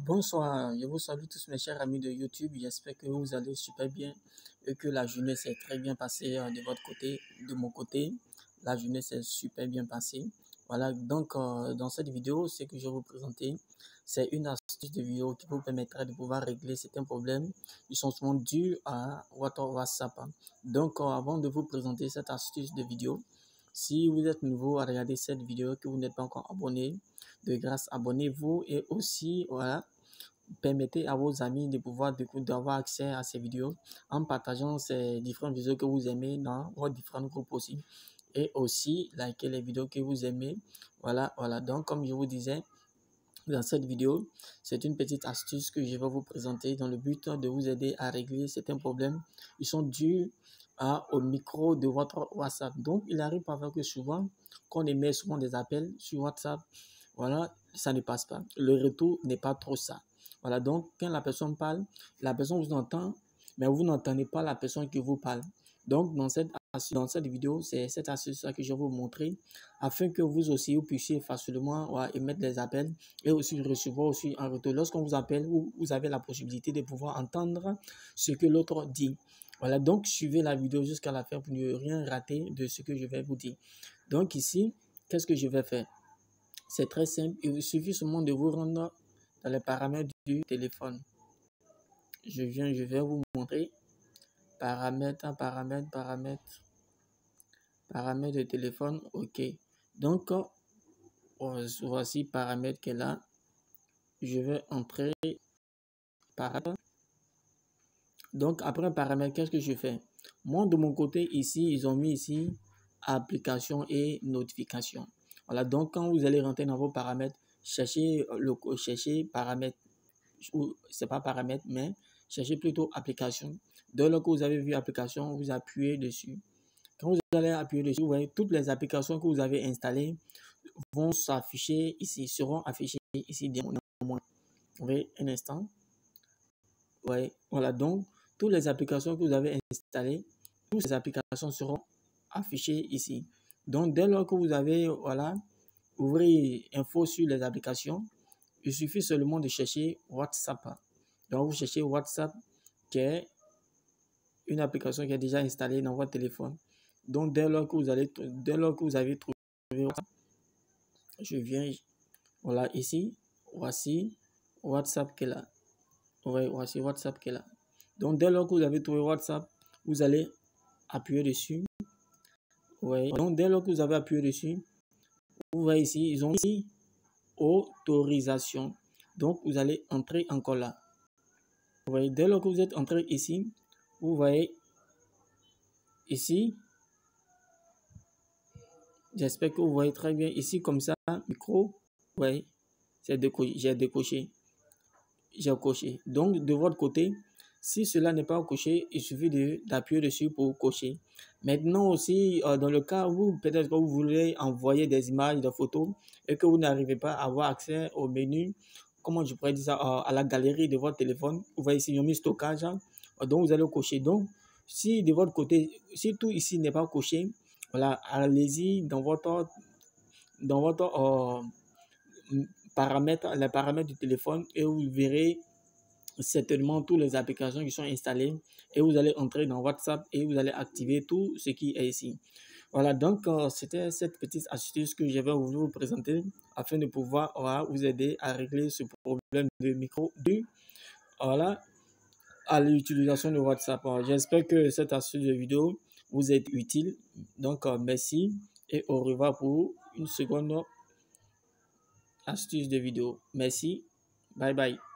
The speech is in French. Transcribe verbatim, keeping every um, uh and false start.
Bonsoir, je vous salue tous mes chers amis de YouTube. J'espère que vous allez super bien et que la journée s'est très bien passée euh, de votre côté, de mon côté. La journée s'est super bien passée. Voilà, donc euh, dans cette vidéo, ce que je vais vous présenter, c'est une astuce de vidéo qui vous permettra de pouvoir régler certains problèmes qui sont souvent dus à votre WhatsApp. Donc euh, avant de vous présenter cette astuce de vidéo, si vous êtes nouveau à regarder cette vidéo, que vous n'êtes pas encore abonné, de grâce, abonnez-vous et aussi, voilà, permettez à vos amis de pouvoir d'avoir accès à ces vidéos en partageant ces différentes vidéos que vous aimez dans vos différents groupes aussi. Et aussi, likez les vidéos que vous aimez. Voilà, voilà. Donc, comme je vous disais, dans cette vidéo, c'est une petite astuce que je vais vous présenter dans le but de vous aider à régler certains problèmes qui sont dus à, au micro de votre WhatsApp. Donc, il arrive parfois que souvent, qu'on émet souvent des appels sur WhatsApp, voilà, ça ne passe pas. Le retour n'est pas trop ça. Voilà, donc quand la personne parle, la personne vous entend, mais vous n'entendez pas la personne qui vous parle. Donc, dans cette, dans cette vidéo, c'est cette astuce que je vais vous montrer afin que vous aussi, vous puissiez facilement ouais, émettre des appels et aussi recevoir aussi en retour. Lorsqu'on vous appelle, vous, vous avez la possibilité de pouvoir entendre ce que l'autre dit. Voilà, donc suivez la vidéo jusqu'à la fin pour ne rien rater de ce que je vais vous dire. Donc ici, qu'est-ce que je vais faire? C'est très simple. Il suffit seulement de vous rendre dans les paramètres du téléphone. Je viens, je vais vous montrer. Paramètres, paramètres, paramètres. Paramètres de téléphone. OK. Donc, voici paramètres qu'elle a. Je vais entrer paramètres. Donc, après paramètre, qu'est-ce que je fais? Moi, de mon côté, ici, ils ont mis ici application et notification. Voilà, donc quand vous allez rentrer dans vos paramètres, cherchez le cherchez paramètres, c'est pas paramètres, mais cherchez plutôt application. Dès lors que vous avez vu application, vous appuyez dessus. Quand vous allez appuyer dessus, vous voyez toutes les applications que vous avez installées vont s'afficher ici, seront affichées ici. Vous voyez, un instant. Ouais, voilà, donc toutes les applications que vous avez installées, toutes ces applications seront affichées ici. Donc, dès lors que vous avez, voilà, ouvrez info sur les applications, il suffit seulement de chercher WhatsApp. Donc, vous cherchez WhatsApp, qui est une application qui est déjà installée dans votre téléphone. Donc, dès lors que vous, allez, dès lors que vous avez trouvé WhatsApp, je viens, voilà, ici, voici WhatsApp qui est là. Ouais, voici WhatsApp qui est là. Donc, dès lors que vous avez trouvé WhatsApp, vous allez appuyer dessus. Ouais. Donc, dès lors que vous avez appuyé dessus, vous voyez ici, ils ont ici autorisation. Donc, vous allez entrer encore là. Vous voyez, dès lors que vous êtes entré ici, vous voyez ici, j'espère que vous voyez très bien ici comme ça, micro, vous voyez, j'ai décoché. J'ai coché. Donc, de votre côté, si cela n'est pas coché, il suffit d'appuyer dessus pour cocher. Maintenant aussi, euh, dans le cas où peut-être que vous voulez envoyer des images, des photos et que vous n'arrivez pas à avoir accès au menu, comment je pourrais dire ça, euh, à la galerie de votre téléphone, vous voyez ici, ils ont mis stockage, hein, donc vous allez cocher. Donc, si de votre côté, si tout ici n'est pas coché, voilà, allez-y dans votre, dans votre euh, paramètres, les paramètres du téléphone et vous verrez certainement toutes les applications qui sont installées et vous allez entrer dans WhatsApp et vous allez activer tout ce qui est ici. Voilà, donc euh, c'était cette petite astuce que je vais vous présenter afin de pouvoir voilà, vous aider à régler ce problème de micro dû voilà, à l'utilisation de WhatsApp. J'espère que cette astuce de vidéo vous est utile. Donc euh, merci et au revoir pour une seconde astuce de vidéo. Merci. Bye bye.